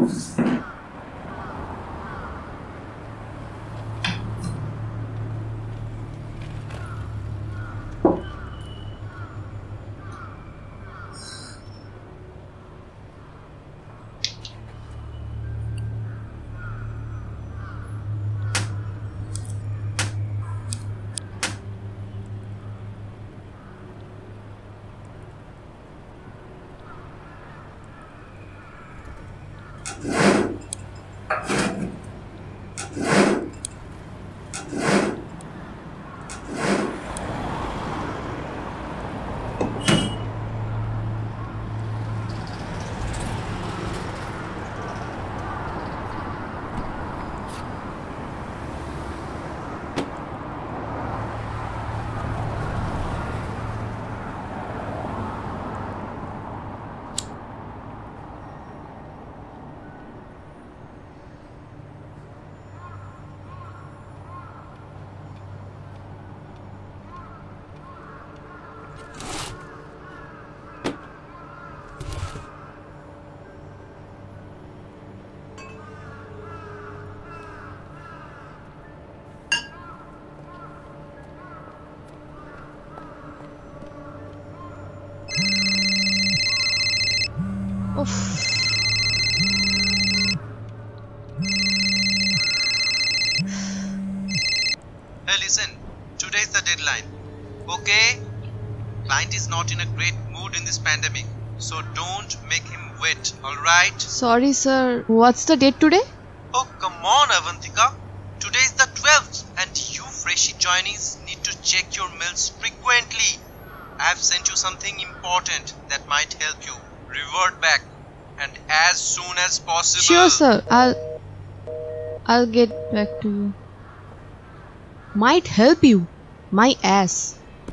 Hey, listen, today's the deadline, okay? Client is not in a great mood in this pandemic, so don't make him wait, alright? Sorry, sir. What's the date today? Oh, come on, Avantika. Today is the 12th, and you freshie joinees need to check your mails frequently. I have sent you something important that might help you. Revert back, and as soon as possible. Sure, sir. I'll get back to you. Might help you. My ass.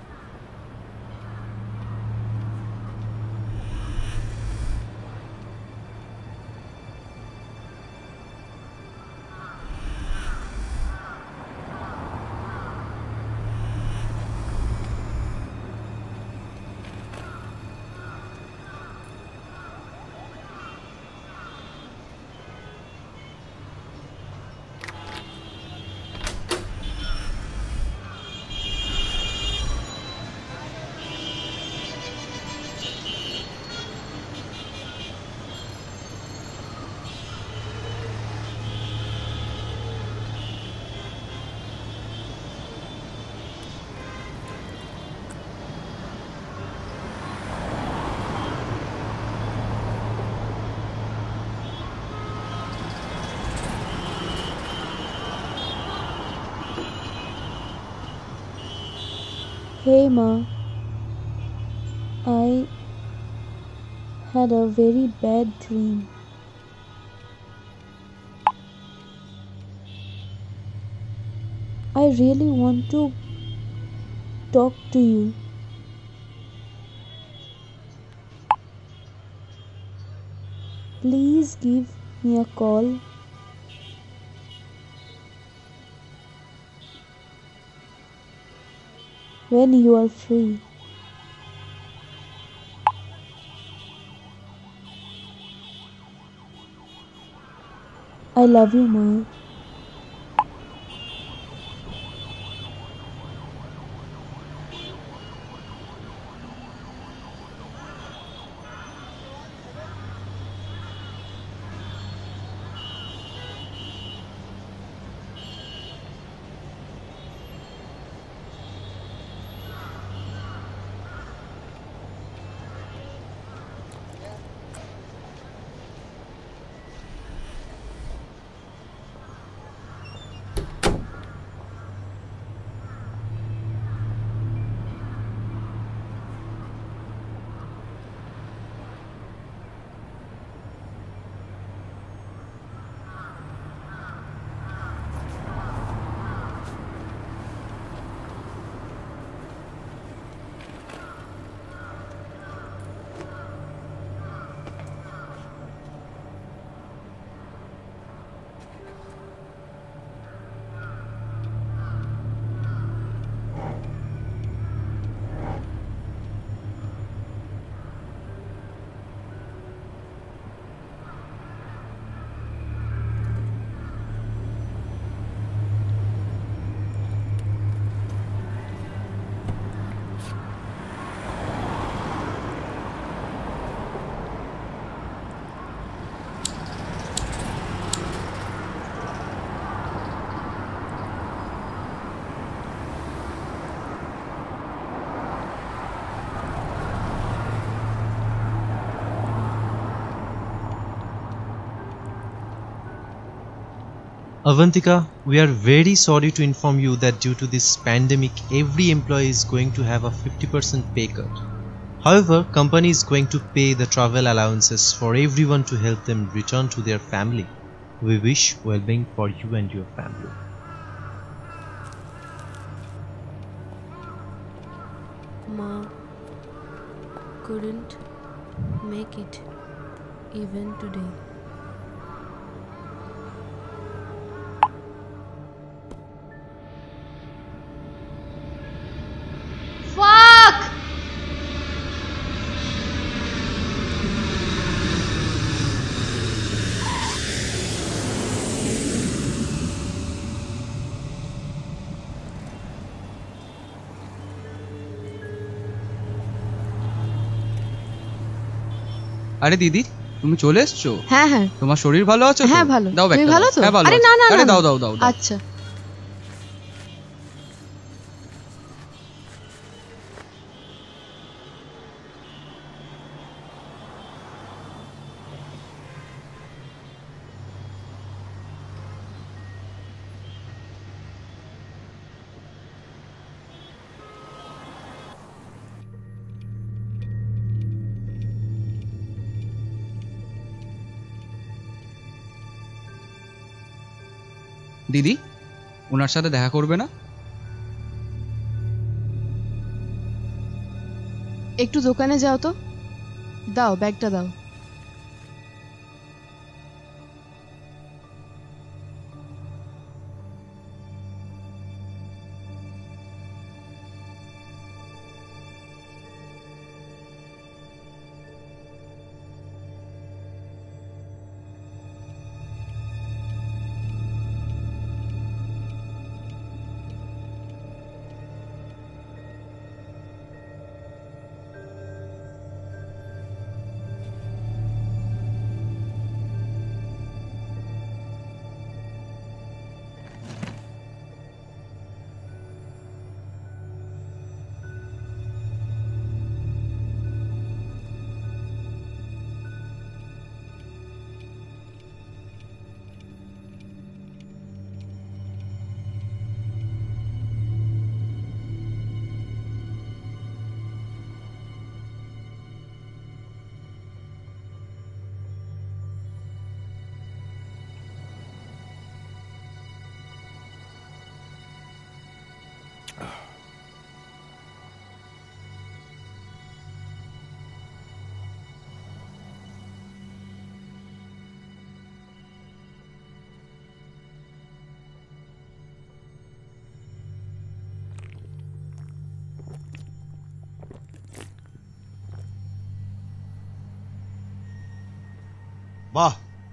Hey Ma, I had a very bad dream. I really want to talk to you. Please give me a call. When you are free. I love you, Ma. Avantika, we are very sorry to inform you that due to this pandemic, every employee is going to have a 50% pay cut. However, company is going to pay the travel allowances for everyone to help them return to their family. We wish well-being for you and your family. Ma couldn't make it even today. Fuck! আরে দিদি, তুমি চলে এসছো? হ্যাঁ হ্যাঁ তোমার শরীর ভালো আছে তো? হ্যাঁ ভালো। দাও তুমি ব্যাগটা। ভালো তো? হ্যাঁ ভালো। আরে না না আরে না। দাও দাও দাও। আচ্ছা। দিদি, ওনার সাথে দেখা করবে না? একটু দোকানে যাও তো, দাও ব্যাগটা দাও। বাহ,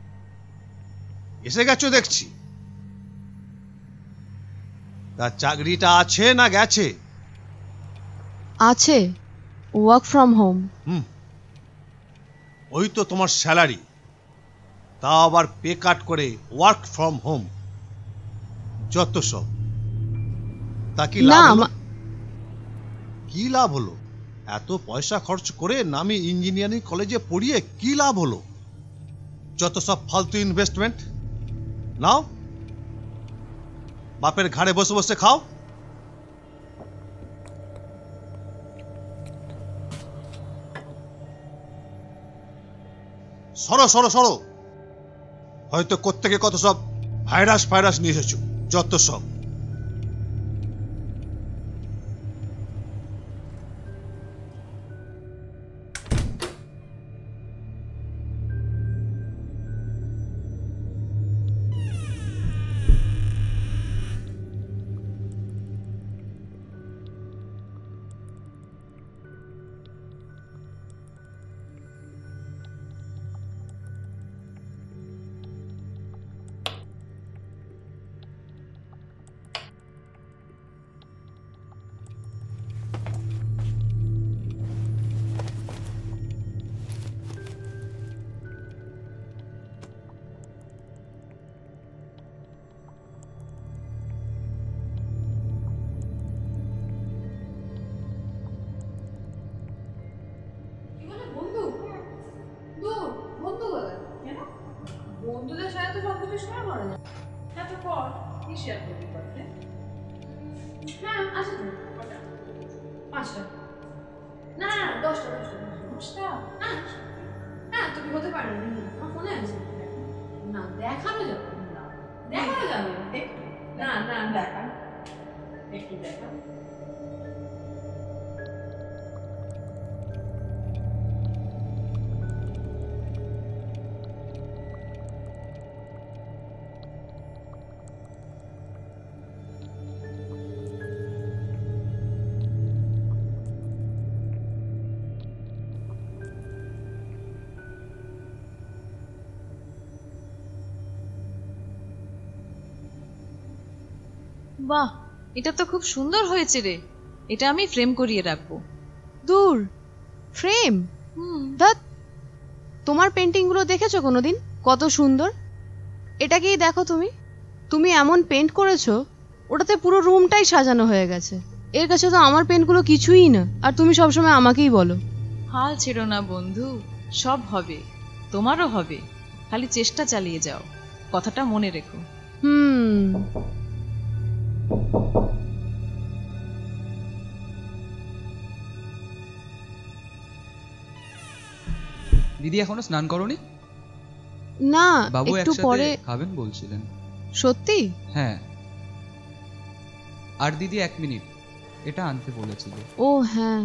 এসে গেছো দেখছি। তা চাকরিটা আছে না গেছে? আছে, ওয়ার্ক ফ্রম হোম। ওই তো তোমার স্যালারি, তা আবার পে কাট করে ওয়ার্ক ফ্রম হোম, যত সব। তা কি লাভ হলো? কি লাভ হলো? এত পয়সা খরচ করে নামি ইঞ্জিনিয়ারিং কলেজে পড়িয়ে কি লাভ হলো? যত সব ফালতু ইনভেস্টমেন্ট। নাও, বাপের ঘাড়ে বসে বসে খাও। সরো সরো সরো, হয়তো কোত্থেকে কত সব ভাইরাস নিয়ে এসেছো, যত সব। বন্ধুদের সাথে তো সবকিছু শেয়ার করা যায়। হ্যাঁ তো কর, কি শেয়ার করবি করতে? হ্যাঁ আছে তো কটা? 5টা। না না 10টা 10টা। হ্যাঁ তুমি হতে পারো আমার ফোনে আছে। না দেখানো যাবে না, দেখানো যাবে না, না দেখা একটু দেখা। বাহ, এটা তো খুব সুন্দর হয়েছে রে, এটা আমি ফ্রেম করিয়ে রাখবো। দূর, ফ্রেম? ধ্যাৎ, তোমার পেন্টিং গুলো দেখেছো কোনোদিন? কত সুন্দর! এটাকেই দেখো তুমি, তুমি এমন পেন্ট করেছো ওটাতে পুরো রুমটাই সাজানো হয়ে গেছে। এর কাছে তো আমার পেন্টগুলো কিছুই না, আর তুমি সবসময় আমাকেই বলো। হাল ছেড়ো না বন্ধু, সব হবে, তোমারও হবে, খালি চেষ্টা চালিয়ে যাও, কথাটা মনে রেখো। দিদি এখনো স্নান করোনি? না, বাবু একটু একসাথে পরে। খাবেন বলছিলেন। সত্যি? হ্যাঁ। আর দিদি 1 মিনিট, এটা আনতে বলেছিল। ও হ্যাঁ।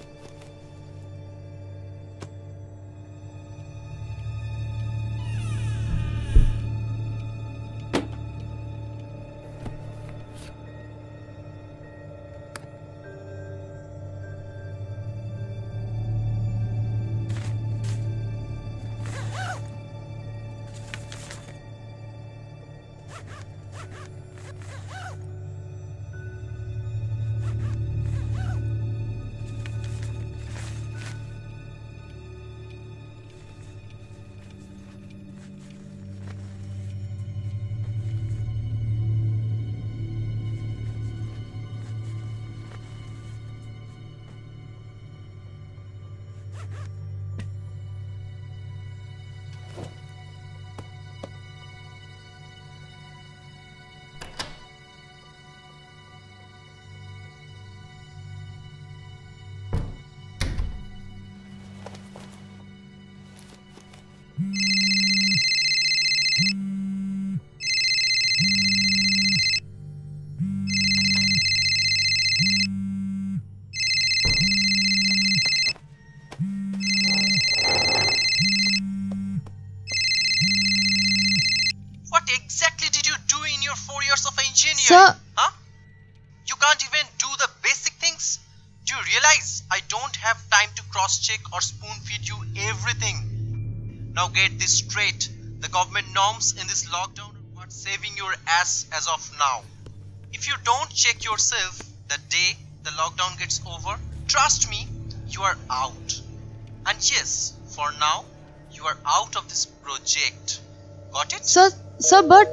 What exactly did you do in your 4 years of engineering? Sir. Huh? You can't even do the basic things? Do you realize I don't have time to cross-check or spoon-feed you everything? Now get this straight. The government norms in this lockdown are what's saving your ass as of now. If you don't check yourself the day the lockdown gets over, trust me, you are out. And yes, for now, you are out of this project. Got it? Sir, but...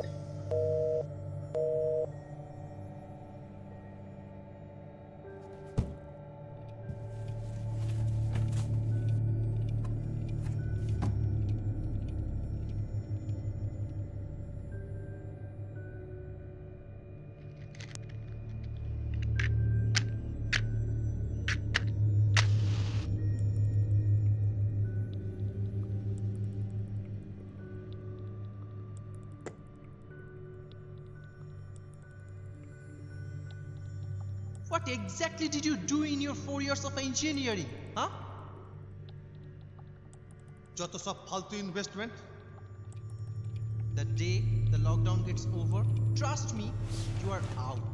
What exactly did you do in your 4 years of engineering? Huh? যত সব ফালতু investment. The day the lockdown gets over, trust me, you are out.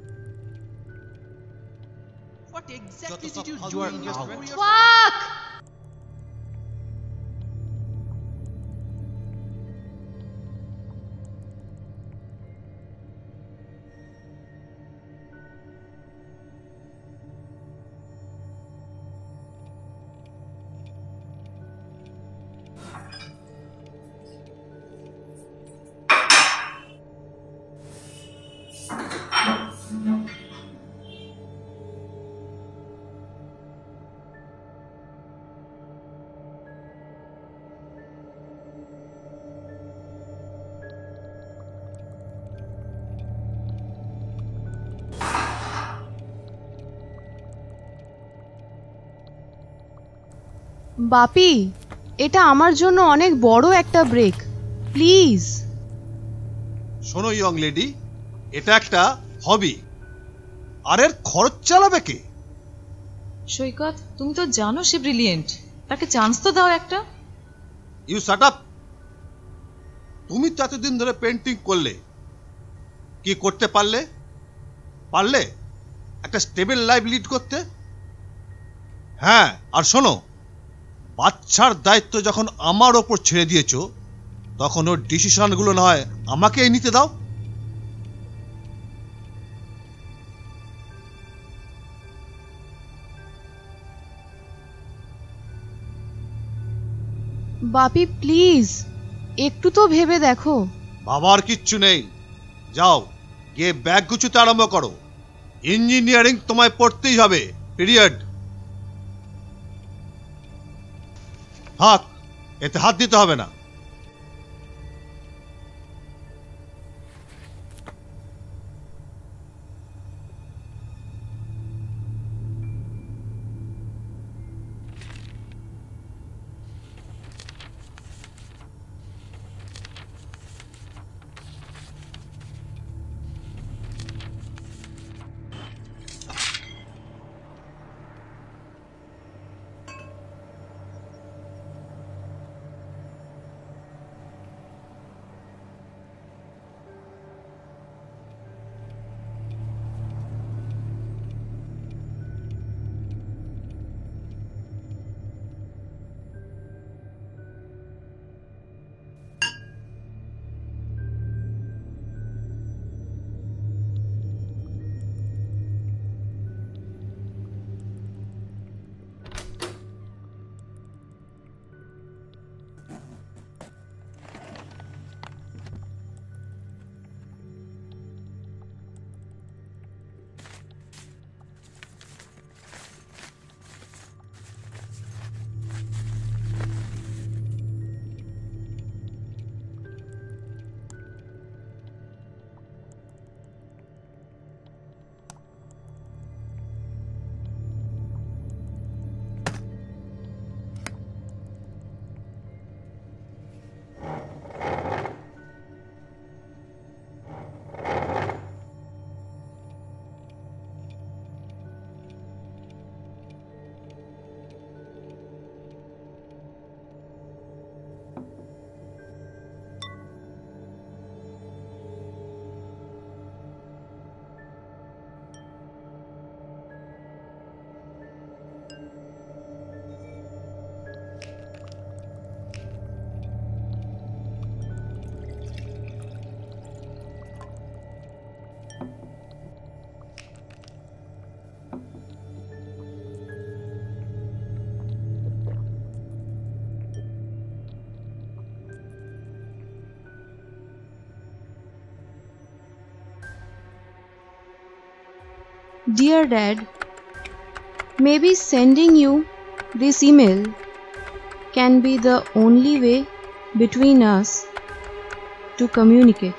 What exactly did you do in your 4 years? Fuck! Bapi, এটা আমার জন্য অনেক বড় একটা break, please. শোনো ইয়ং লেডি, এটা একটা হবি, আর এর খরচ চালাবে কে? সৈকত, তুমি তো জানো সে ব্রিলিয়েন্ট, তাকে চান্স তো দাও একটা। You shut up. তুমি তো এতদিন ধরে পেন্টিং করলে, কি করতে পারলে? পারলে একটা স্টেবল লাইফ লিড করতে? হ্যাঁ, আর শোনো, বাচ্চার দায়িত্ব যখন আমার ওপর ছেড়ে দিয়েছো, তখন ওর ডিসিশনগুলো না হয় আমাকেই নিতে দাও। বাপি প্লিজ, একটু তো ভেবে দেখো। বাবার কিচ্ছু নেই, যাও গিয়ে ব্যাগ গুছাতে আরম্ভ করো। ইঞ্জিনিয়ারিং তোমায় পড়তেই হবে, পিরিয়ড। থাক, এতে হাত দিতে হবে না। Dear Dad, maybe sending you this email can be the only way between us to communicate.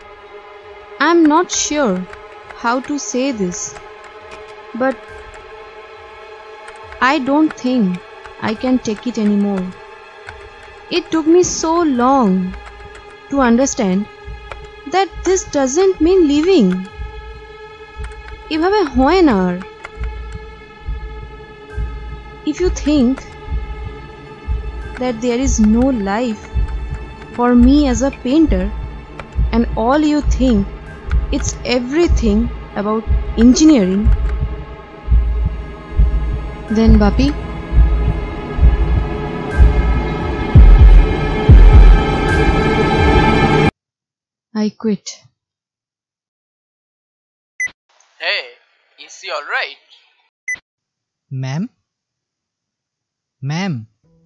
I'm not sure how to say this, but I don't think I can take it anymore. It took me so long to understand that this doesn't mean leaving. এভাবে হয় না আর। If you think that there is no life for me as a painter and all you think it's everything about engineering, then Bapi, I quit. Hey, is he alright? Ma'am? Ma'am?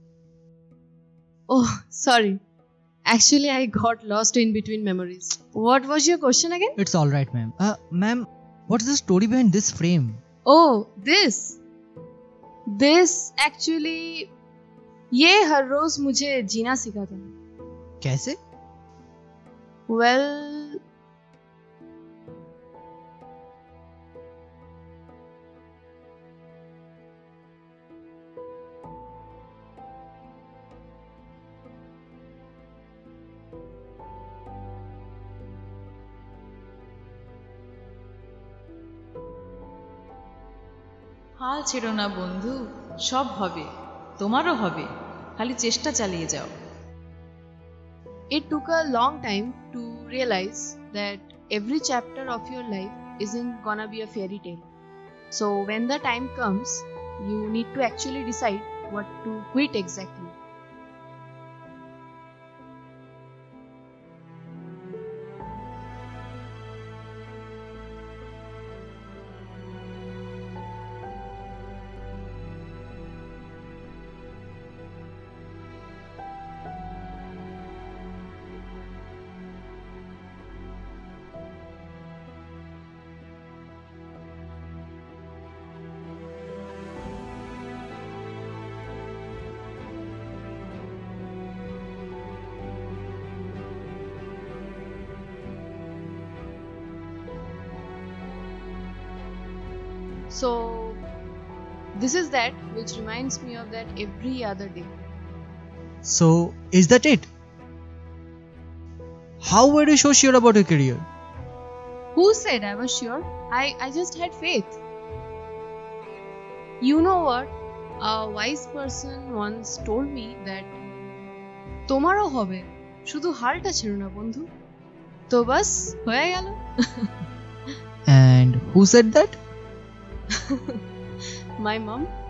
Oh, sorry. Actually, I got lost in between memories. What was your question again? It's alright, ma'am. Ma'am, what's the story behind this frame? Oh, this. This actually, ये हर रोज मुझे जीना सिखाता है. कैसे? Well, হাল ছেড়ো না বন্ধু, সব হবে, তোমারও হবে, খালি চেষ্টা চালিয়ে যাও। It took a long time to realize that every chapter of your life isn't gonna be a fairy tale. So when the time comes, you need to actually decide what to quit exactly. So this is that which reminds me of that every other day. So, is that it? How were you so sure about your career? Who said I was sure? I just had faith. You know what? A wise person once told me that তোমারও হবে, শুধু হালটা ছেড়ো না বন্ধু। তো বাস হয়ে গেল। And who said that? My mom.